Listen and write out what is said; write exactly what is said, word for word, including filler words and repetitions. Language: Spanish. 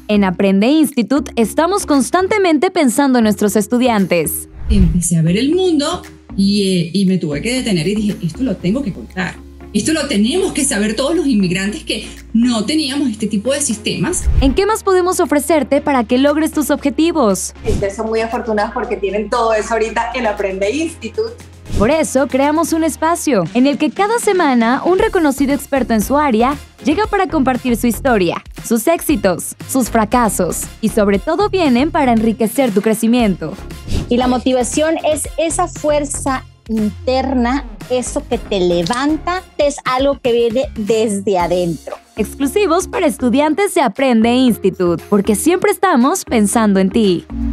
En Aprende Institute estamos constantemente pensando en nuestros estudiantes. Empecé a ver el mundo y, eh, y me tuve que detener y dije, esto lo tengo que contar. Esto lo tenemos que saber todos los inmigrantes que no teníamos este tipo de sistemas. ¿En qué más podemos ofrecerte para que logres tus objetivos? Ustedes son muy afortunados porque tienen todo eso ahorita en Aprende Institute. Por eso creamos un espacio en el que cada semana un reconocido experto en su área llega para compartir su historia, sus éxitos, sus fracasos y sobre todo vienen para enriquecer tu crecimiento. Y la motivación es esa fuerza interna, eso que te levanta, es algo que viene desde adentro. Exclusivos para estudiantes de Aprende Institute, porque siempre estamos pensando en ti.